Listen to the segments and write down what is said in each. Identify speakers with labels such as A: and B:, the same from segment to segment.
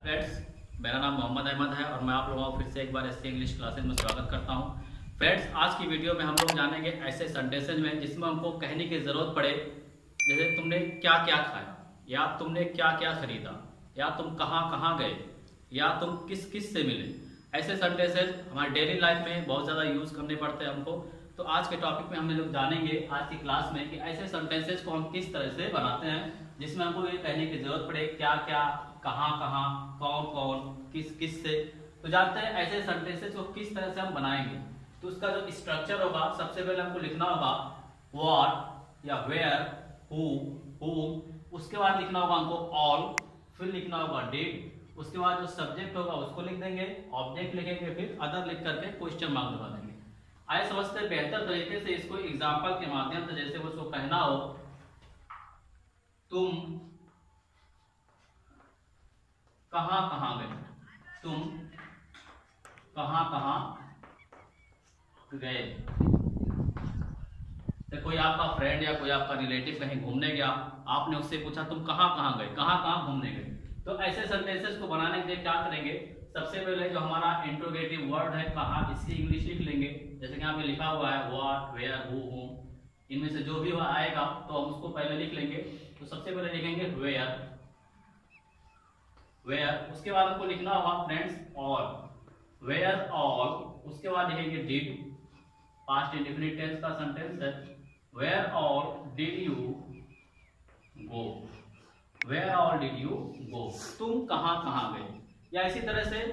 A: Friends, मेरा नाम मोहम्मद अहमद है और मैं आप लोगों को फिर से एक बार एससी इंग्लिश क्लासेज में स्वागत करता हूं। फ्रेंड्स, आज की वीडियो में हम लोग जानेंगे ऐसे सेंटेंसेज में जिसमें हमको कहने की ज़रूरत पड़े, जैसे तुमने क्या क्या खाया, या तुमने क्या क्या खरीदा, या तुम कहाँ कहाँ गए, या तुम किस किस से मिले। ऐसे सेंटेंसेज हमारे डेली लाइफ में बहुत ज़्यादा यूज़ करने पड़ते हैं हमको। तो आज के टॉपिक में हम लोग जानेंगे आज की क्लास में कि ऐसे सेंटेंसेज को हम किस तरह से बनाते हैं जिसमें हमको ये कहने की जरूरत पड़े क्या क्या, कहाँ कहाँ, कौन कौन, किस किस से। तो जानते हैं ऐसे सेंटेंसेस को किस तरह से हम बनाएंगे। तो उसका जो स्ट्रक्चर होगा, सबसे पहले हमको लिखना होगा व्हाट या वेयर, हु, whom। उसके बाद लिखना होगा हमको ऑल, फिर लिखना होगा डिड। उसके बाद जो सब्जेक्ट होगा उसको लिख देंगे, ऑब्जेक्ट लिखेंगे, फिर अदर लिख करके क्वेश्चन मार्क लगा देंगे। आइए समझते हैं बेहतर तरीके से इसको एग्जाम्पल के माध्यम से। जैसे उसको कहना हो तुम कहाँ कहाँ गए, तुम कहाँ कहाँ गए। तो कोई आपका फ्रेंड या कोई आपका रिलेटिव कहीं घूमने गया, आपने उससे पूछा तुम कहाँ कहाँ गए, कहाँ कहाँ घूमने गए। तो ऐसे सेंटेंसेस को बनाने के लिए क्या करेंगे, सबसे पहले जो हमारा इंट्रोगेटिव वर्ड है कहाँ, इसकी इंग्लिश लिख लेंगे। जैसे कि यहाँ पे लिखा हुआ है व्हाट, वेयर, हु, होम। इनमें से जो भी आएगा तो हम उसको पहले लिख लेंगे। तो सबसे पहले लिखेंगे वेयर, वेयर। उसके बाद हमको लिखना होगा फ्रेंड्स ऑल, वेयर ऑल। उसके बाद लिखेंगे डिड, पास्ट इंडेफिनिट टेंस का सेंटेंस है। Where all did you go, where all did you go, तुम कहां कहां गए। या इसी तरह से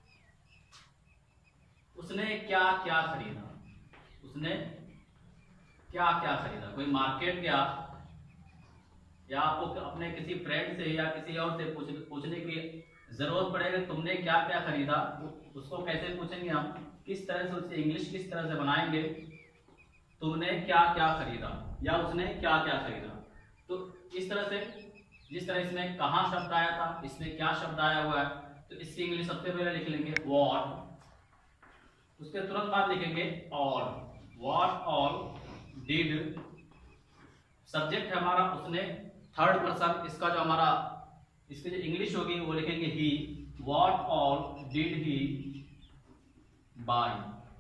A: उसने क्या क्या खरीदा, उसने क्या क्या खरीदा। कोई मार्केट गया, या आपको अपने किसी फ्रेंड से या किसी और से पूछने की जरूरत पड़ेगी तुमने क्या क्या खरीदा, तो उसको कैसे पूछेंगे हम, किस तरह से उससे इंग्लिश किस तरह से बनाएंगे, तुमने क्या क्या खरीदा या उसने क्या क्या खरीदा। तो इस तरह से, जिस तरह इसमें कहाँ शब्द आया था, इसमें क्या शब्द आया हुआ है, तो इसकी इंग्लिश सबसे पहले लिख लेंगे व्हाट। उसके तुरंत बाद लिखेंगे all, what all did. Subject है हमारा उसने, थर्ड पर्सन, इसका जो हमारा इसकी जो इंग्लिश होगी वो लिखेंगे ही, what all did he buy,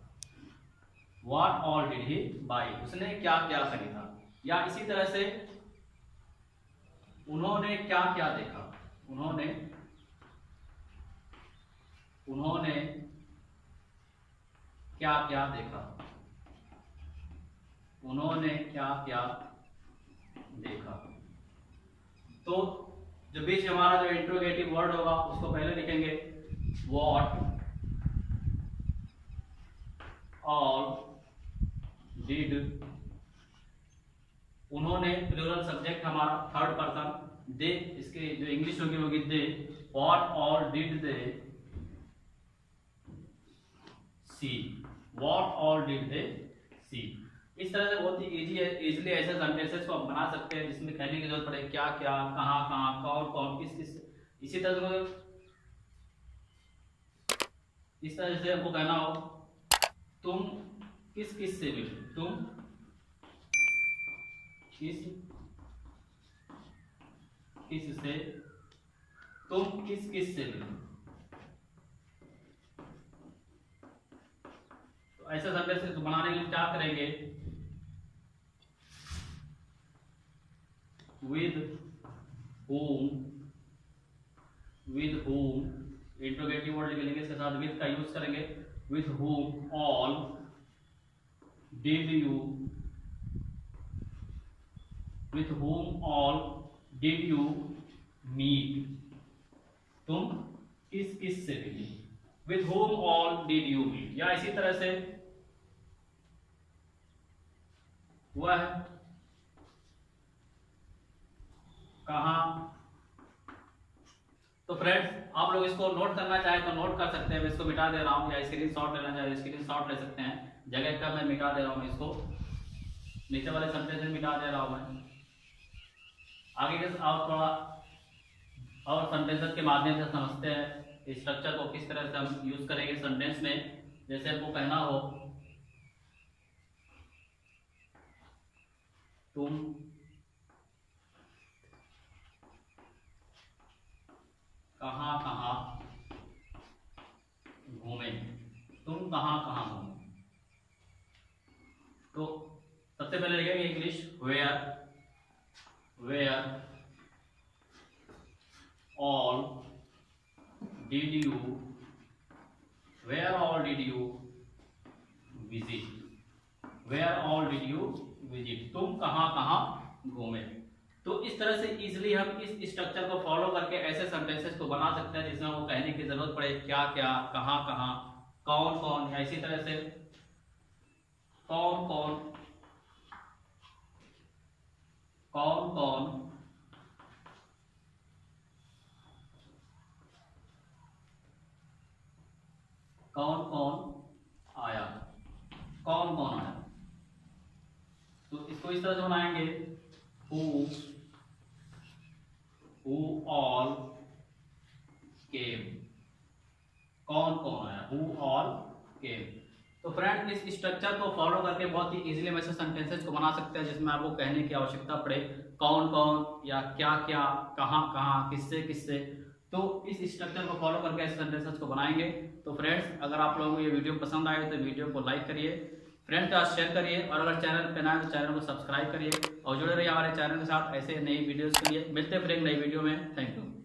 A: what all did he buy, उसने क्या क्या खरीदा। या इसी तरह से उन्होंने क्या क्या देखा, उन्होंने उन्होंने क्या क्या देखा, उन्होंने क्या क्या देखा। तो जो बीच हमारा जो इंट्रोगेटिव वर्ड होगा उसको पहले लिखेंगे व्हाट ऑल डिड, उन्होंने प्लूरल सब्जेक्ट हमारा थर्ड पर्सन, दे इसकी जो इंग्लिश होगी होगी they, what all did they see, what all did they see. इस तरह से बहुत ही इजी है, इजीली ऐसे सेंटेंसेस को आप बना सकते हैं जिसमें कहने की जरूरत पड़े क्या क्या, कहाँ कहाँ, कौन कौन, किस किस। इसी तरह से इस तरह से हमको कहना हो तुम किस किस से मिले, तुम किस किस से, तुम किस किस से मिले। तो ऐसे सेंटेंसेस बनाने के लिए क्या करेंगे, with whom, with whom interrogative word लिख लेंगे, इसके साथ with का यूज करेंगे। with whom all did you, with whom all did you meet, तुम किस किस से मिली, with whom all did you meet। या इसी तरह से हुआ है कहाँ। तो फ्रेंड्स, आप लोग इसको नोट करना चाहे तो नोट कर सकते हैं, मैं इसको मिटा दे रहा हूँ, या स्क्रीन शॉट लेना चाहे स्क्रीन शॉट ले सकते हैं। जगह का मैं मिटा दे रहा हूँ, इसको नीचे वाले सेंटेंस में मिटा दे रहा हूँ मैं। आगे के और थोड़ा और सेंटेंसेस के माध्यम से समझते हैं स्ट्रक्चर को किस तरह से हम यूज करेंगे सेंटेंस में। जैसे हमको कहना हो तुम कहाँ कहाँ कहाँ कहाँ हो। तो सबसे पहले लिखेंगे English where all did you visit, तुम कहाँ कहाँ घूमे। तो इस तरह से इजीली हम इस स्ट्रक्चर को फॉलो करके ऐसे सेंटेंसेस को बना सकते हैं जिसमें वो कहने की जरूरत पड़े क्या क्या, कहाँ कहाँ, कौन कौन, या इसी तरह से कौन कौन कौन कौन कौन कौन आया, कौन कौन आया। तो इसको इस तरह से बनाएंगे who all came, कौन कौन आया, who all came। तो फ्रेंड इस स्ट्रक्चर को फॉलो करके बहुत ही इजीली हम ऐसे सेंटेंसेस को बना सकते हैं जिसमें आपको कहने की आवश्यकता पड़े कौन कौन या क्या क्या, कहाँ कहाँ, किससे किससे। तो इस स्ट्रक्चर को फॉलो करके ऐसे सेंटेंसेस को बनाएंगे। तो फ्रेंड्स अगर आप लोगों को ये वीडियो पसंद आए तो वीडियो को लाइक करिए, फ्रेंड्स के साथ शेयर करिए, और अगर चैनल पे नए हैं तो चैनल को सब्सक्राइब करिए और जुड़े रहिए हमारे चैनल के साथ ऐसे नई वीडियोस के लिए। मिलते हैं फिर एक नई वीडियो में। Thank you.